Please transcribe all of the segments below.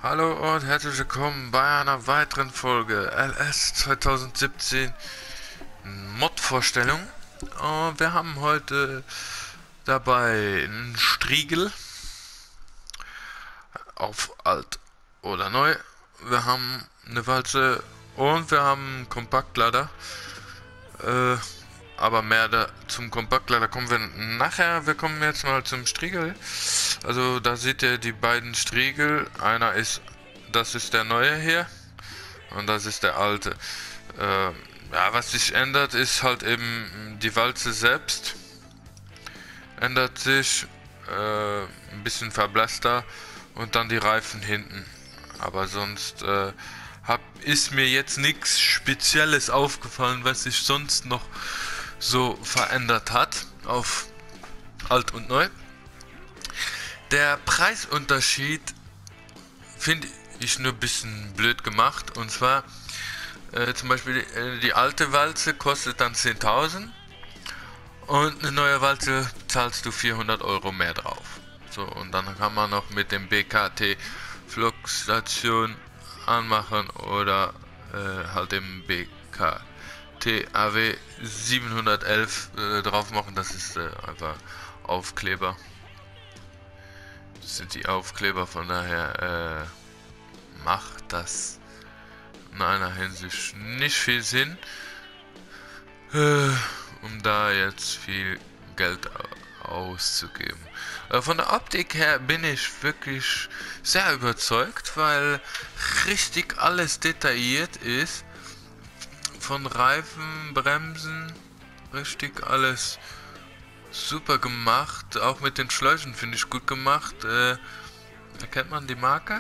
Hallo und herzlich willkommen bei einer weiteren Folge LS 2017 Mod-Vorstellung. Und wir haben heute dabei einen Striegel auf alt oder neu. Wir haben eine Walze und wir haben einen Kompaktlader. Äh, aber mehr zum Kompaktlader kommen wir nachher. Wir kommen jetzt mal zum Striegel. Also da seht ihr die beiden Striegel. Das ist der neue hier und das ist der alte. Ja, was sich ändert, ist halt eben die Walze selbst. Ändert sich ein bisschen verblasster und dann die Reifen hinten. Aber sonst ist mir jetzt nichts Spezielles aufgefallen, was sich sonst noch so verändert hat auf alt und neu. Der Preisunterschied finde ich nur ein bisschen blöd gemacht. Und zwar zum Beispiel die alte Walze kostet dann 10.000 und eine neue Walze zahlst du 400 € mehr drauf. So, und dann kann man noch mit dem BKT Fluxstation anmachen oder halt dem BKT AW 711 drauf machen. Das ist einfach Aufkleber. Das sind die Aufkleber, von daher macht das in einer Hinsicht nicht viel Sinn, um da jetzt viel Geld auszugeben. Von der Optik her bin ich wirklich sehr überzeugt, weil richtig alles detailliert ist. Von Reifen, Bremsen, richtig alles super gemacht. Auch mit den Schläuchen finde ich gut gemacht. Erkennt man die Marke?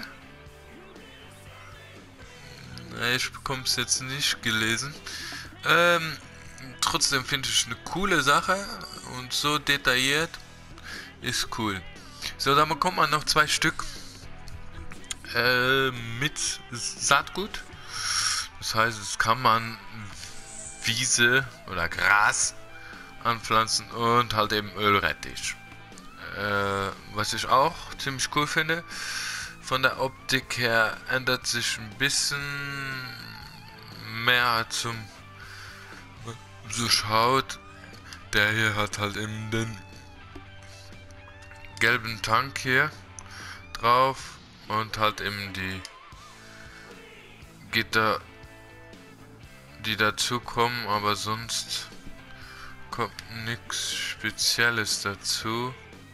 Ich bekomme es jetzt nicht gelesen. Trotzdem finde ich eine coole Sache und so detailliert ist cool. So, dann bekommt man noch zwei Stück mit Saatgut. Das heißt, es kann man Wiese oder Gras anpflanzen und halt eben Ölrettich. Was ich auch ziemlich cool finde, von der Optik her ändert sich ein bisschen mehr zum so schaut. Der hier hat halt eben den gelben Tank hier drauf und halt eben die Gitter, die dazu kommen, aber sonst kommt nichts Spezielles dazu.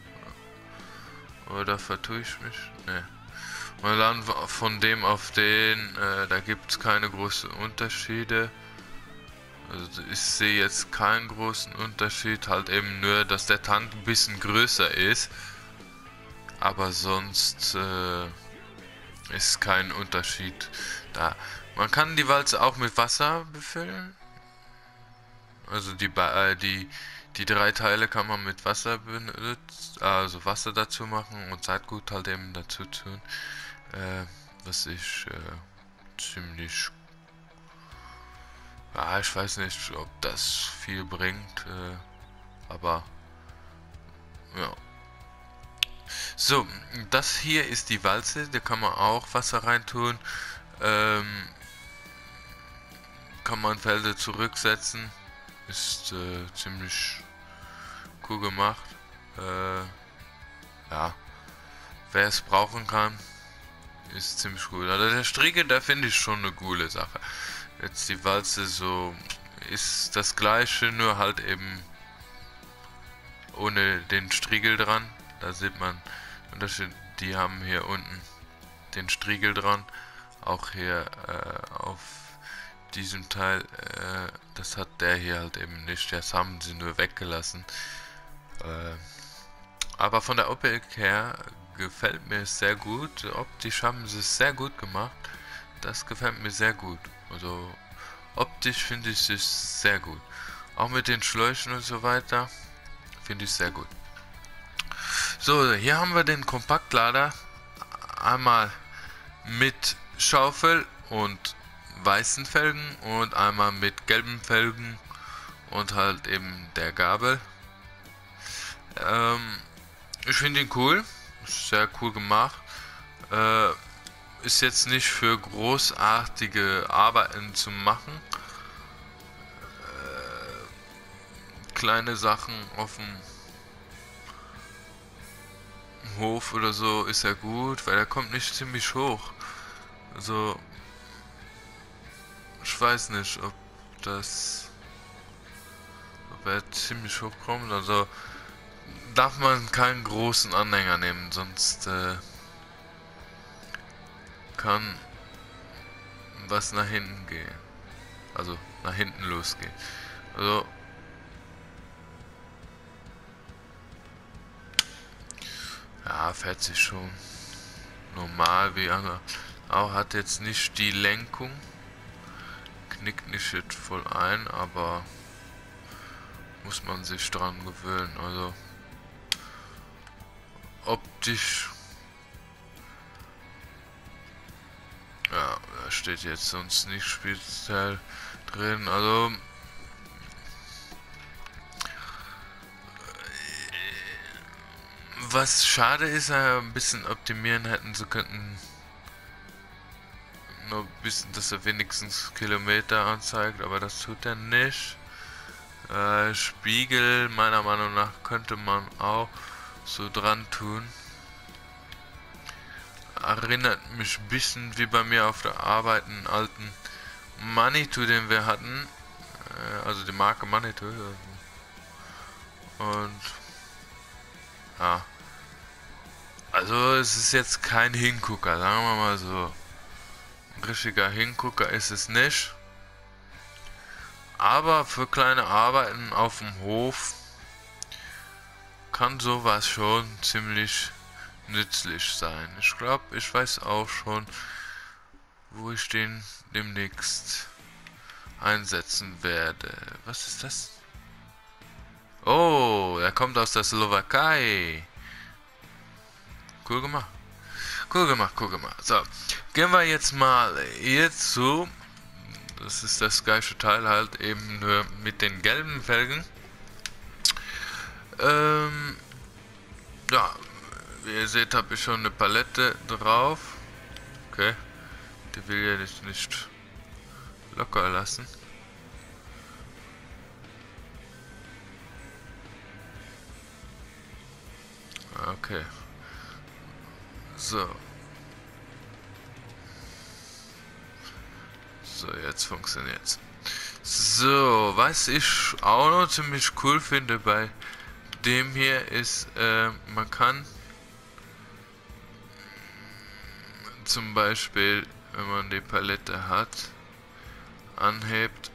Oder vertue ich mich? Ne. Und dann von dem auf den, da gibt es keine großen Unterschiede. Also ich sehe jetzt keinen großen Unterschied, halt eben nur, dass der Tank ein bisschen größer ist. Aber sonst ist kein Unterschied da. Man kann die Walze auch mit Wasser befüllen. Also die drei Teile kann man mit Wasser benutzen, also Wasser dazu machen und Saatgut halt eben dazu tun. Was ich ziemlich, ja, ich weiß nicht, ob das viel bringt, aber ja. So, das hier ist die Walze, da kann man auch Wasser reintun, kann man Felder zurücksetzen, ist ziemlich cool gemacht. Ja, wer es brauchen kann, ist ziemlich cool. Also der Striegel, da finde ich schon eine coole Sache. Jetzt die Walze so ist das gleiche, nur halt eben ohne den Striegel dran. Da sieht man Unterschied. Die haben hier unten den Striegel dran. Auch hier auf diesem Teil, das hat der hier halt eben nicht. Das haben sie nur weggelassen. Aber von der Optik her gefällt mir es sehr gut. Optisch haben sie es sehr gut gemacht. Das gefällt mir sehr gut. Also optisch finde ich es sehr gut. Auch mit den Schläuchen und so weiter finde ich sehr gut. So, hier haben wir den Kompaktlader. Einmal mit Schaufel und weißen Felgen und einmal mit gelben Felgen und halt eben der Gabel. Ich finde ihn cool, ist sehr cool gemacht. ist jetzt nicht für großartige Arbeiten zu machen. Kleine Sachen auf dem Hof oder so ist ja gut, weil er kommt nicht ziemlich hoch. Also, ich weiß nicht, ob er ziemlich hoch kommt. Also, darf man keinen großen Anhänger nehmen, sonst kann was nach hinten gehen. Also, nach hinten losgehen. Also, ja, fährt sich schon normal wie andere. Auch hat jetzt nicht die Lenkung. Knickt nicht jetzt voll ein, aber muss man sich dran gewöhnen. Also optisch, ja, da steht jetzt sonst nicht speziell drin. Also was schade ist, ein bisschen optimieren hätten sie könnten. Nur ein bisschen, dass er wenigstens Kilometer anzeigt, aber das tut er nicht. Spiegel, meiner Meinung nach, könnte man auch so dran tun. Erinnert mich ein bisschen wie bei mir auf der Arbeit einen alten Manitou, den wir hatten. Also die Marke Manitou. Und ja. Also es ist jetzt kein Hingucker, sagen wir mal so. Ein richtiger Hingucker ist es nicht. Aber für kleine Arbeiten auf dem Hof kann sowas schon ziemlich nützlich sein. Ich glaube, ich weiß auch schon, wo ich den demnächst einsetzen werde. Was ist das? Oh, er kommt aus der Slowakei. Cool gemacht. Cool gemacht, cool gemacht. So, gehen wir jetzt mal hierzu. Das ist das gleiche Teil halt eben nur mit den gelben Felgen. Ja, wie ihr seht, habe ich schon eine Palette drauf. Okay, die will ja nicht locker lassen. Okay. So. So, jetzt funktioniert's. So, was ich auch noch ziemlich cool finde bei dem hier ist, man kann zum Beispiel, wenn man die Palette hat, anhebt.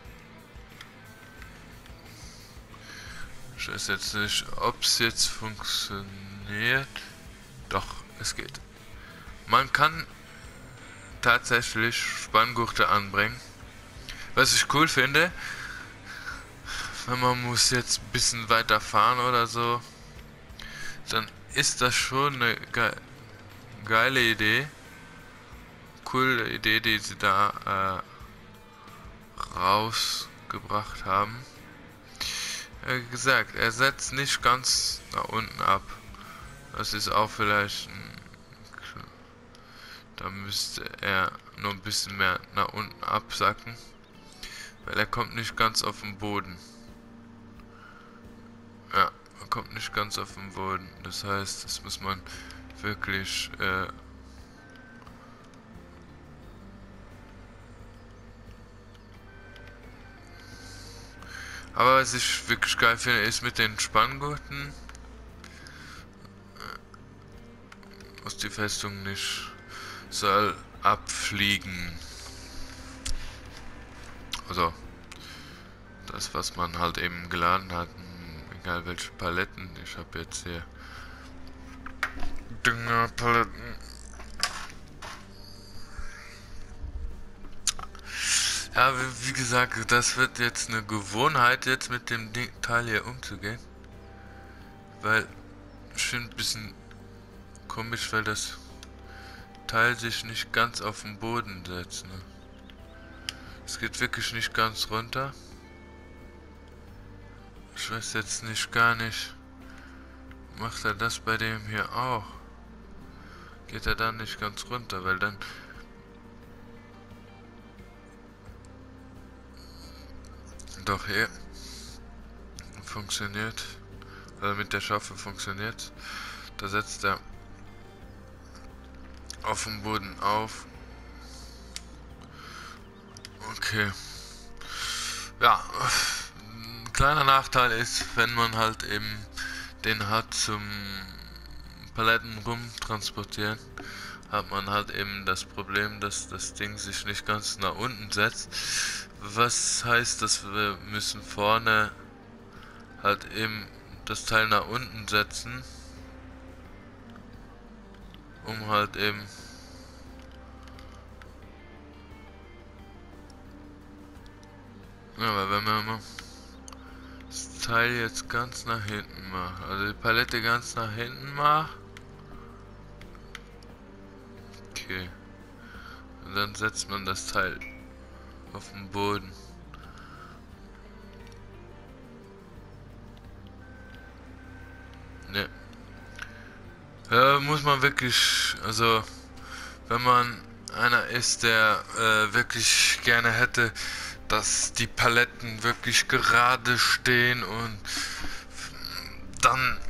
Ich weiß jetzt nicht, ob es jetzt funktioniert. Doch, es geht. Man kann tatsächlich Spanngurte anbringen. Was ich cool finde, wenn man muss jetzt ein bisschen weiter fahren oder so, dann ist das schon eine geile Idee. Coole Idee, die sie da rausgebracht haben. Wie gesagt, er setzt nicht ganz nach unten ab. Das ist auch vielleicht da müsste er nur ein bisschen mehr nach unten absacken, weil er kommt nicht ganz auf den Boden. Ja, er kommt nicht ganz auf den Boden. Das heißt, das muss man wirklich aber was ich wirklich geil finde, ist mit den Spanngurten, muss die Festung nicht soll abfliegen. Also das, was man halt eben geladen hat, egal welche Paletten. Ich habe jetzt hier Düngerpaletten. Ja, wie gesagt, das wird jetzt eine Gewohnheit, jetzt mit dem Teil hier umzugehen. Weil ich finde ein bisschen komisch, weil das Teil sich nicht ganz auf den Boden setzt. Ne? Es geht wirklich nicht ganz runter. Ich weiß jetzt nicht gar nicht. Macht er das bei dem hier auch? Geht er dann nicht ganz runter, weil dann doch hier. Funktioniert. Also mit der Schaufel funktioniert. Da setzt er auf dem Boden auf. Okay. Ja. Ein kleiner Nachteil ist, wenn man halt eben den hat zum Paletten rumtransportieren, hat man halt eben das Problem, dass das Ding sich nicht ganz nach unten setzt. Was heißt, dass wir müssen vorne halt eben das Teil nach unten setzen, um halt eben ja, weil wenn man mal das Teil jetzt ganz nach hinten macht, also die Palette ganz nach hinten macht, okay, und dann setzt man das Teil auf den Boden. Ne. Ja, muss man wirklich, also wenn man einer ist, der wirklich gerne hätte, dass die Paletten wirklich gerade stehen, und dann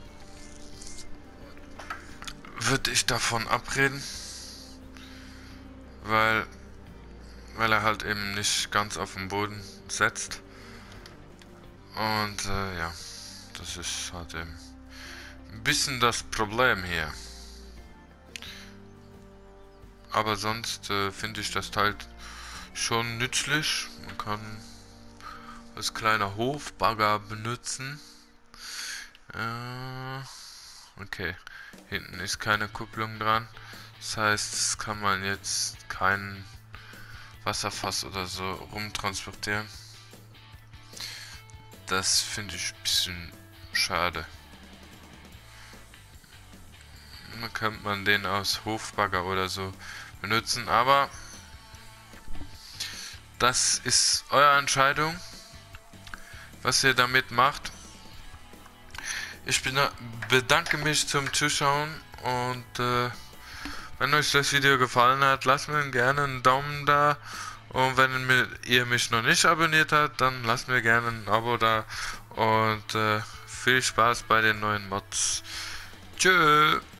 würde ich davon abreden, weil er halt eben nicht ganz auf den Boden setzt. Und ja, das ist halt eben ein bisschen das Problem hier. Aber sonst finde ich das Teil schon nützlich. Man kann als kleiner Hofbagger benutzen. Okay, hinten ist keine Kupplung dran. Das heißt, es kann man jetzt kein Wasserfass oder so rumtransportieren. Das finde ich ein bisschen schade. Dann könnte man den aus Hofbagger oder so benutzen, aber das ist eure Entscheidung, was ihr damit macht. Ich bedanke mich zum Zuschauen, und wenn euch das Video gefallen hat, lasst mir gerne einen Daumen da, und wenn ihr mich noch nicht abonniert habt, dann lasst mir gerne ein Abo da, und viel Spaß bei den neuen Mods. Tschö.